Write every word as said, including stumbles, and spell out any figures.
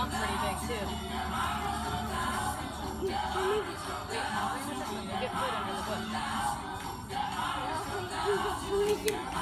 sounds pretty big too. Wait, bring this one. We'll get food under the bush.